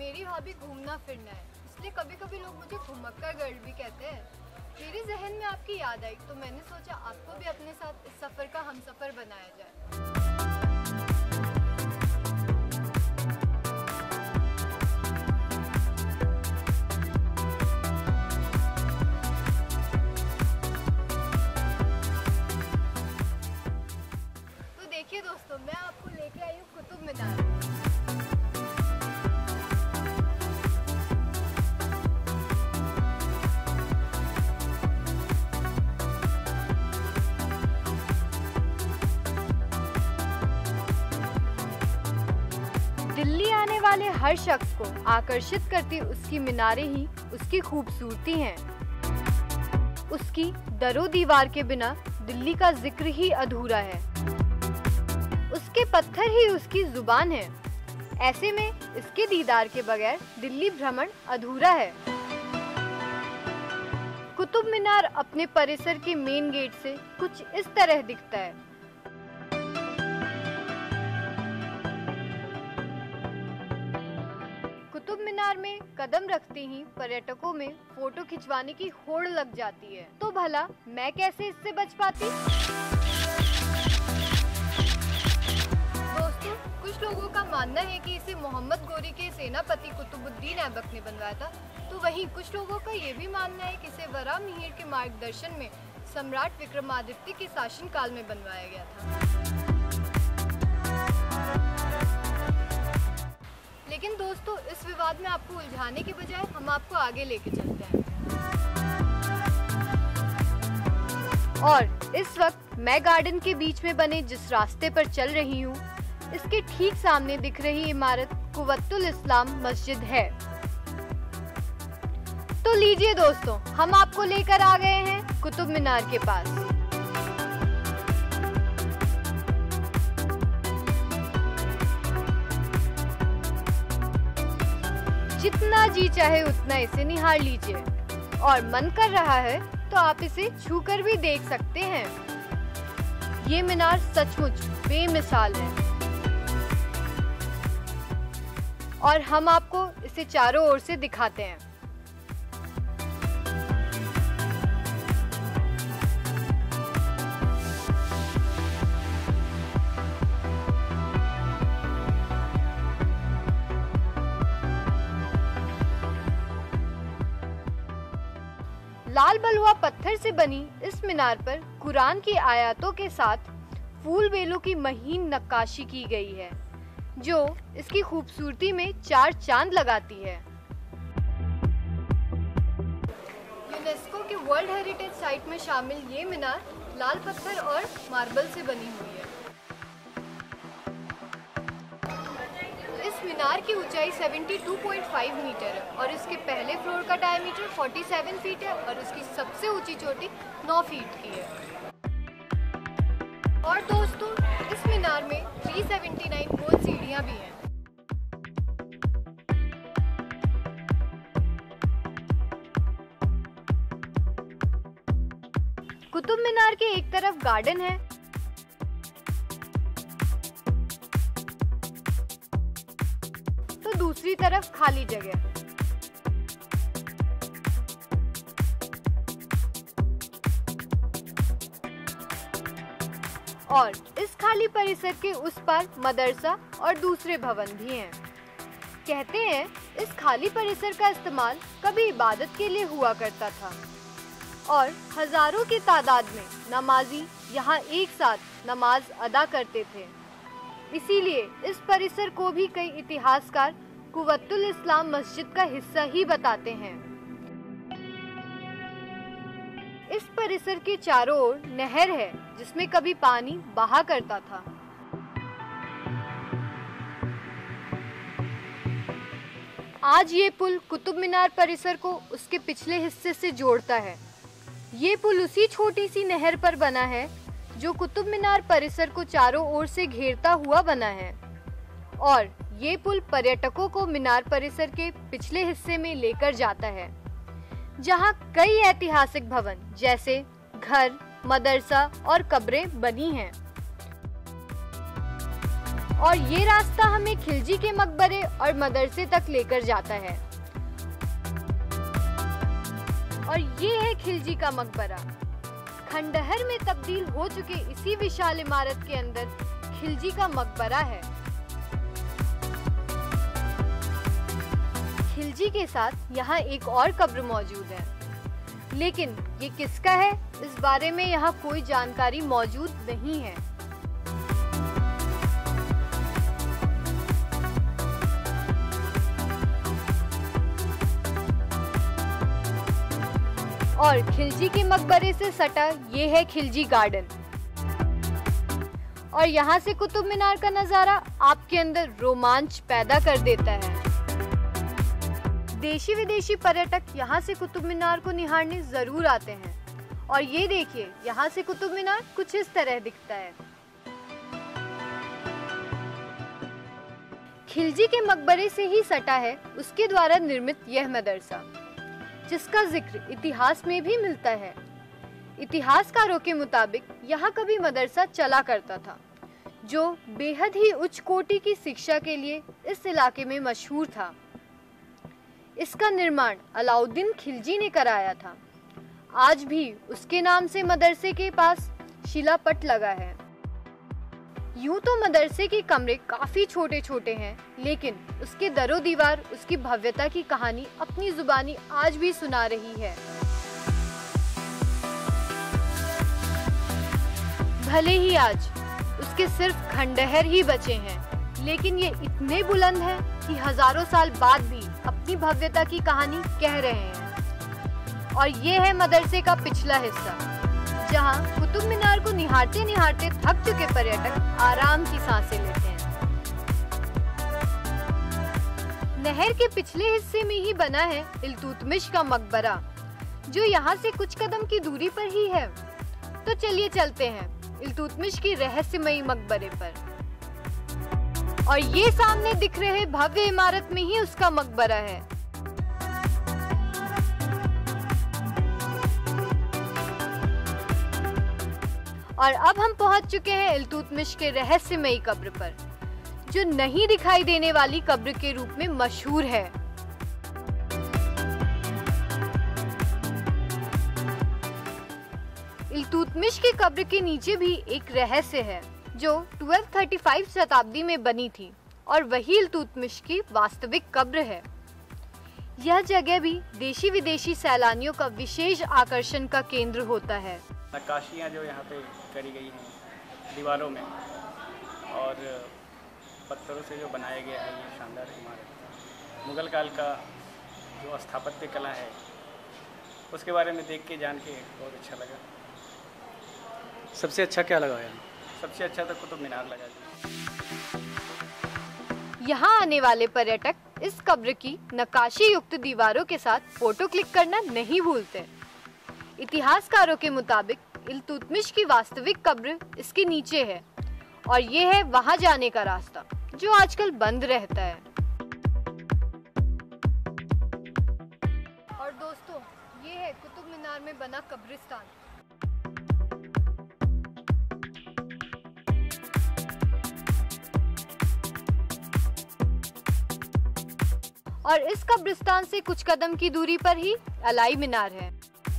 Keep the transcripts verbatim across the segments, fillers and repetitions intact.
मेरी हॉबी घूमना फिरना है, इसलिए कभी कभी लोग मुझे घुमक्कर गर्ल भी कहते हैं। मेरे जहन में आपकी याद आई तो मैंने सोचा आपको भी अपने साथ इस सफ़र का हमसफ़र बनाया जाए। तो देखिए दोस्तों, मैं आपको लेके आई हूँ कुतुब मीनार। दिल्ली आने वाले हर शख्स को आकर्षित करती उसकी मीनारें ही उसकी खूबसूरती हैं। उसकी दरो दीवार के बिना दिल्ली का जिक्र ही अधूरा है। उसके पत्थर ही उसकी जुबान है। ऐसे में इसके दीदार के बगैर दिल्ली भ्रमण अधूरा है। कुतुब मीनार अपने परिसर के मेन गेट से कुछ इस तरह दिखता है। कुतुब मीनार में कदम रखते ही पर्यटकों में फोटो खिंचवाने की होड़ लग जाती है। तो भला मैं कैसे इससे बच पाती? दोस्तों, कुछ लोगों का मानना है कि इसे मोहम्मद गोरी के सेनापति कुतुबुद्दीन ऐबक ने बनवाया था, तो वहीं कुछ लोगों का ये भी मानना है कि इसे वराह मिहिर के मार्गदर्शन में सम्राट विक्रमादित्य के शासनकाल में बनवाया गया था। लेकिन दोस्तों, इस विवाद में आपको उलझाने के बजाय हम आपको आगे लेके चलते हैं। और इस वक्त मैं गार्डन के बीच में बने जिस रास्ते पर चल रही हूँ, इसके ठीक सामने दिख रही इमारत कुव्वतुल इस्लाम मस्जिद है। तो लीजिए दोस्तों, हम आपको लेकर आ गए हैं कुतुब मीनार के पास। जितना जी चाहे उतना इसे निहार लीजिए, और मन कर रहा है तो आप इसे छूकर भी देख सकते हैं। ये मीनार सचमुच बेमिसाल है, और हम आपको इसे चारों ओर से दिखाते हैं। लाल बलुआ पत्थर से बनी इस मीनार पर कुरान की आयतों के साथ फूल बेलों की महीन नक्काशी की गई है, जो इसकी खूबसूरती में चार चांद लगाती है। यूनेस्को के वर्ल्ड हेरिटेज साइट में शामिल ये मीनार लाल पत्थर और मार्बल से बनी हुई है। इस मीनार की ऊंचाई बहत्तर पॉइंट पाँच मीटर है और इसके पहले फ्लोर का डायमीटर सैंतालीस फीट है और इसकी सबसे ऊंची चोटी नौ फीट की है। और दोस्तों, इस मीनार में तीन सौ उन्यासी गोल सीढ़ियां भी हैं। कुतुब मीनार के एक तरफ गार्डन है, तो दूसरी तरफ खाली जगह। और इस खाली परिसर के उस पार मदरसा और दूसरे भवन भी हैं। कहते हैं इस खाली परिसर का इस्तेमाल कभी इबादत के लिए हुआ करता था और हजारों की तादाद में नमाजी यहाँ एक साथ नमाज अदा करते थे। इसीलिए इस परिसर को भी कई इतिहासकार कुव्वतुल इस्लाम मस्जिद का हिस्सा ही बताते हैं। इस परिसर के चारों ओर नहर है जिसमें कभी पानी बहा करता था। आज ये पुल कुतुब मीनार परिसर को उसके पिछले हिस्से से जोड़ता है। ये पुल उसी छोटी सी नहर पर बना है जो कुतुब मीनार परिसर को चारों ओर से घेरता हुआ बना है, और ये पुल पर्यटकों को मीनार परिसर के पिछले हिस्से में लेकर जाता है, जहां कई ऐतिहासिक भवन जैसे घर, मदरसा और कब्रें बनी हैं। और ये रास्ता हमें खिलजी के मकबरे और मदरसे तक लेकर जाता है। और ये है खिलजी का मकबरा। खंडहर में तब्दील हो चुके इसी विशाल इमारत के अंदर खिलजी का मकबरा है। खिलजी के साथ यहाँ एक और कब्र मौजूद है, लेकिन ये किसका है इस बारे में यहाँ कोई जानकारी मौजूद नहीं है। और खिलजी के मकबरे से सटा ये है खिलजी गार्डन। और यहाँ से कुतुब मीनार का नजारा आपके अंदर रोमांच पैदा कर देता है। देशी विदेशी पर्यटक यहाँ से कुतुब मीनार को निहारने जरूर आते हैं। और ये देखिए, यहाँ से कुतुब मीनार कुछ इस तरह दिखता है। खिलजी के मकबरे से ही सटा है उसके द्वारा निर्मित यह मदरसा, जिसका जिक्र इतिहास में भी मिलता है। इतिहासकारों के मुताबिक यहाँ कभी मदरसा चला करता था, जो बेहद ही उच्च कोटि की शिक्षा के लिए इस इलाके में मशहूर था। इसका निर्माण अलाउद्दीन खिलजी ने कराया था। आज भी उसके नाम से मदरसे के पास शिलापट लगा है। यूं तो मदरसे के कमरे काफी छोटे छोटे हैं, लेकिन उसके दरो दीवार उसकी भव्यता की कहानी अपनी जुबानी आज भी सुना रही है। भले ही आज उसके सिर्फ खंडहर ही बचे हैं, लेकिन ये इतने बुलंद हैं कि हजारों साल बाद भी अपनी भव्यता की कहानी कह रहे हैं। और ये है मदरसे का पिछला हिस्सा, जहां कुतुब मीनार को निहारते निहारते थक चुके पर्यटक आराम की सांसें लेते हैं। नहर के पिछले हिस्से में ही बना है इल्तुतमिश का मकबरा, जो यहाँ से कुछ कदम की दूरी पर ही है। तो चलिए चलते हैं इल्तुतमिश की रहस्यमयी मकबरे पर। और ये सामने दिख रहे भव्य इमारत में ही उसका मकबरा है। और अब हम पहुंच चुके हैं इल्तुतमिश के रहस्यमयी कब्र पर, जो नहीं दिखाई देने वाली कब्र के रूप में मशहूर है। इल्तुतमिश की कब्र के नीचे भी एक रहस्य है, जो बारह सौ पैंतीस शताब्दी में बनी थी, और वही इल्तुतमिश की वास्तविक कब्र है। यह जगह भी देशी विदेशी सैलानियों का विशेष आकर्षण का केंद्र होता है। नक्काशियाँ जो यहाँ पे करी गई हैं दीवारों में, और पत्थरों से जो बनाया गया है ये शानदार इमारत, मुगल काल का जो स्थापत्य कला है उसके बारे में देख के जान के बहुत अच्छा लगा। सबसे अच्छा क्या लगा यहाँ? सबसे अच्छा तो कुतुब मीनार लगा। यहाँ आने वाले पर्यटक इस कब्र की नक्काशी युक्त दीवारों के साथ फोटो क्लिक करना नहीं भूलते। इतिहासकारों के मुताबिक इल्तुतमिश की वास्तविक कब्र इसके नीचे है, और ये है वहां जाने का रास्ता, जो आजकल बंद रहता है। और दोस्तों, ये है कुतुब मीनार में बना कब्रिस्तान। और इस कब्रिस्तान से कुछ कदम की दूरी पर ही अलाई मीनार है।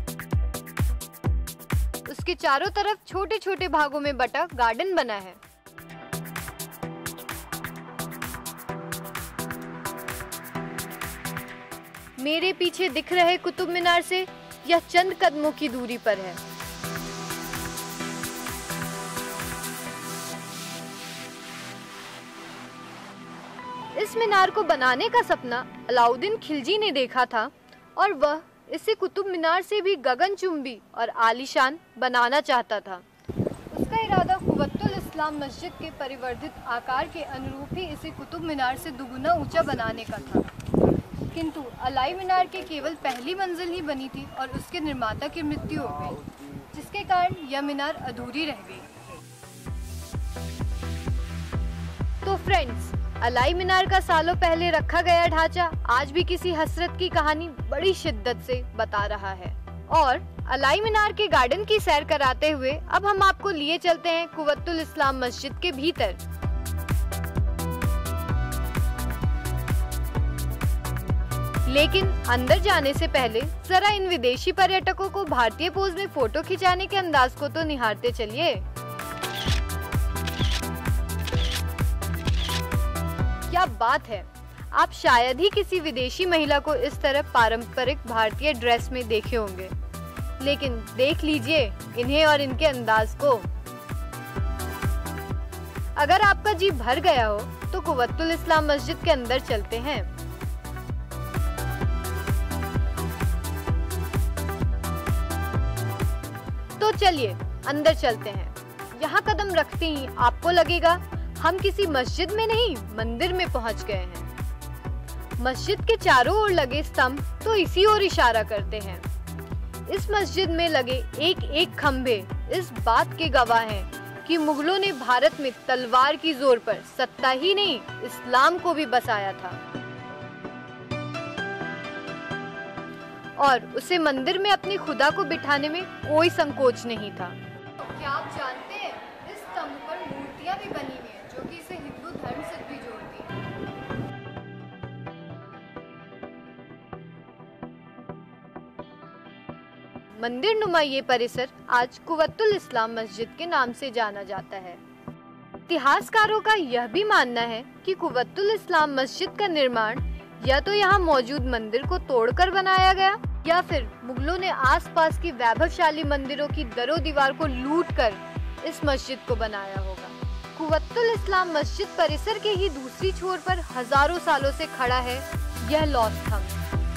उसके चारों तरफ छोटे छोटे भागों में बटा गार्डन बना है। मेरे पीछे दिख रहे कुतुब मीनार से यह चंद कदमों की दूरी पर है। इस मीनार को बनाने का सपना अलाउद्दीन खिलजी ने देखा था, और वह इसे कुतुब मीनार से भी गगनचुंबी और आलीशान बनाना चाहता था। उसका इरादा कुव्वतुल इस्लाम मस्जिद के परिवर्धित आकार के अनुरूप ही इसे कुतुब मीनार से दुगुना ऊंचा बनाने का था, किंतु अलाई मीनार के केवल पहली मंजिल ही बनी थी और उसके निर्माता की मृत्यु हो गई, जिसके कारण यह मीनार अधूरी रह गई। तो फ्रेंड्स, अलाई मीनार का सालों पहले रखा गया ढांचा आज भी किसी हसरत की कहानी बड़ी शिद्दत से बता रहा है। और अलाई मीनार के गार्डन की सैर कराते हुए अब हम आपको लिए चलते हैं कुव्वतुल इस्लाम मस्जिद के भीतर। लेकिन अंदर जाने से पहले जरा इन विदेशी पर्यटकों को भारतीय पोज में फोटो खिंचाने के अंदाज को तो निहारते चलिए। क्या बात है, आप शायद ही किसी विदेशी महिला को इस तरह पारंपरिक भारतीय ड्रेस में देखे होंगे, लेकिन देख लीजिए इन्हें और इनके अंदाज को। अगर आपका जी भर गया हो तो कुव्वतुल इस्लाम मस्जिद के अंदर चलते हैं। तो चलिए अंदर चलते हैं। यहाँ कदम रखते ही आपको लगेगा हम किसी मस्जिद में नहीं, मंदिर में पहुँच गए हैं। मस्जिद के चारों ओर लगे स्तंभ तो इसी ओर इशारा करते हैं। इस मस्जिद में लगे एक एक खंभे इस बात के गवाह हैं कि मुगलों ने भारत में तलवार की जोर पर सत्ता ही नहीं, इस्लाम को भी बसाया था और उसे मंदिर में अपने खुदा को बिठाने में कोई संकोच नहीं था। क्या आप जानते हैं इस स्तंभ पर मूर्तियां भी बनी हुई हैं जो कि इसे हिंदू धर्म से भी जोड़ती हैं। मंदिर नुमा ये परिसर आज कुव्वतुल इस्लाम मस्जिद के नाम से जाना जाता है। इतिहासकारों का यह भी मानना है कि कुव्वतुल इस्लाम मस्जिद का निर्माण या तो यहाँ मौजूद मंदिर को तोड़कर बनाया गया या फिर मुगलों ने आसपास की वैभवशाली मंदिरों की दरो दीवार को लूटकर इस मस्जिद को बनाया होगा। कुव्वतुल इस्लाम मस्जिद परिसर के ही दूसरी छोर पर हजारों सालों से खड़ा है यह लौह स्तंभ।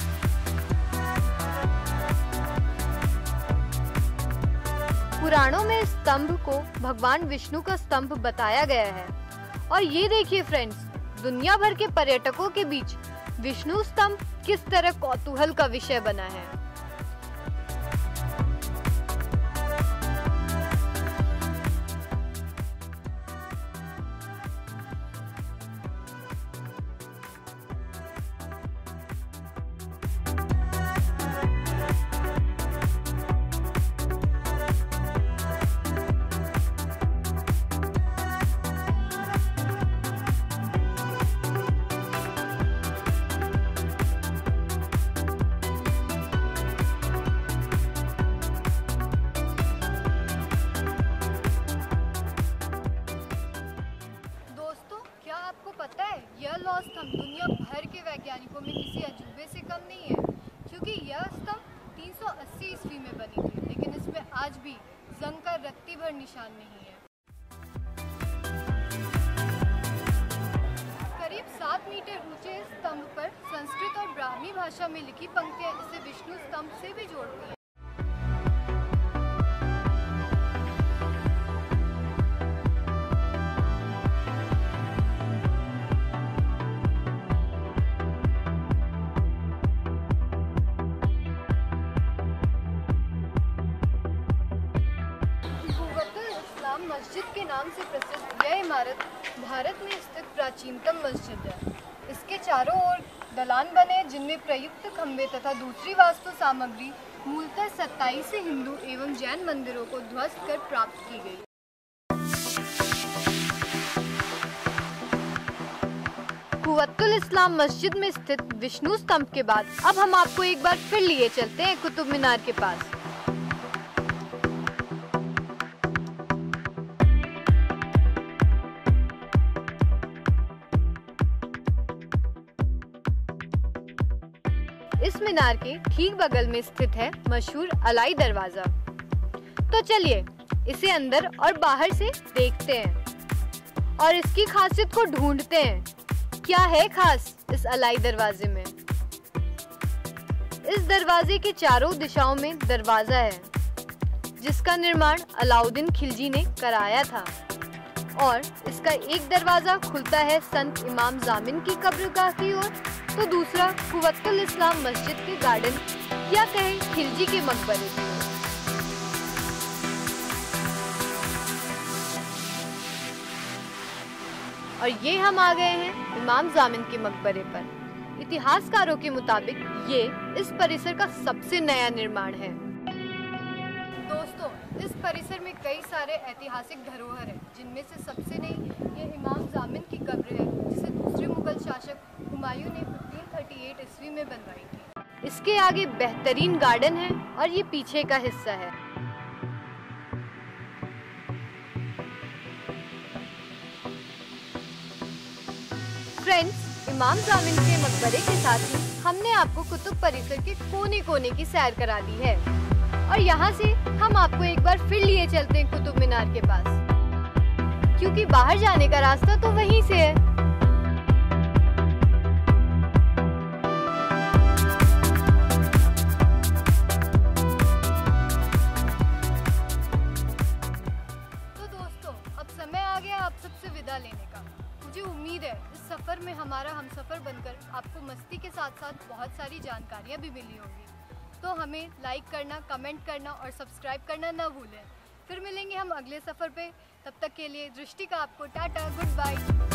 पुराणों में इस स्तंभ को भगवान विष्णु का स्तंभ बताया गया है और ये देखिए फ्रेंड्स, दुनिया भर के पर्यटकों के बीच विष्णु स्तंभ किस तरह कौतूहल का विषय बना है। पता है यह लौह स्तंभ दुनिया भर के वैज्ञानिकों में किसी अजूबे से कम नहीं है, क्योंकि यह स्तंभ तीन सौ अस्सी ईस्वी में बनी थी, लेकिन इसमें आज भी जंग का रत्ती भर निशान नहीं है। करीब सात मीटर ऊंचे इस स्तंभ पर संस्कृत और ब्राह्मी भाषा में लिखी पंक्तियां इसे विष्णु स्तंभ से भी जोड़ती हैं। मस्जिद के नाम से प्रसिद्ध यह इमारत भारत में स्थित प्राचीनतम मस्जिद है। इसके चारों ओर दलान बने जिनमें प्रयुक्त खंभे तथा दूसरी वास्तु सामग्री मूलतः सत्ताईस हिंदू एवं जैन मंदिरों को ध्वस्त कर प्राप्त की गई। कुव्वतुल इस्लाम मस्जिद में स्थित विष्णु स्तंभ के बाद अब हम आपको एक बार फिर लिए चलते हैं कुतुब मीनार के पास। इस मीनार के ठीक बगल में स्थित है मशहूर अलाई दरवाजा। तो चलिए इसे अंदर और बाहर से देखते हैं और इसकी खासियत को ढूंढते हैं। क्या है खास इस अलाई दरवाजे में? इस दरवाजे के चारों दिशाओं में दरवाजा है जिसका निर्माण अलाउद्दीन खिलजी ने कराया था और इसका एक दरवाजा खुलता है संत इमाम जामिन की कब्रगाह की ओर, तो दूसरा कुव्वतुल इस्लाम मस्जिद के गार्डन या कहें खिलजी के मकबरे की ओर। और ये हम आ गए हैं इमाम जामिन के मकबरे पर। इतिहासकारों के मुताबिक ये इस परिसर का सबसे नया निर्माण है। दोस्तों, इस परिसर में कई सारे ऐतिहासिक धरोहर हैं, जिनमें से सबसे नई ये इमाम जामिन की कब्र है जिसे दूसरे मुगल शासक हुमायूं ने पंद्रह सौ अड़तालीस ईस्वी में बनवाई थी। इसके आगे बेहतरीन गार्डन है और ये पीछे का हिस्सा है। फ्रेंड्स, इमाम जामिन के मकबरे के साथ ही हमने आपको कुतुब परिसर के कोने कोने की सैर करा दी है और यहाँ से हम आपको एक बार फिर लिए चलते हैं कुतुब मीनार के पास, क्योंकि बाहर जाने का रास्ता तो वहीं से है। तो दोस्तों, अब समय आ गया आप सबसे विदा लेने का। मुझे उम्मीद है इस सफ़र में हमारा हमसफ़र बनकर आपको मस्ती के साथ साथ बहुत सारी जानकारियाँ भी मिली होंगी। तो हमें लाइक करना, कमेंट करना और सब्सक्राइब करना ना भूलें। फिर मिलेंगे हम अगले सफ़र पे। तब तक के लिए दृष्टि का आपको टाटा, गुड बाय।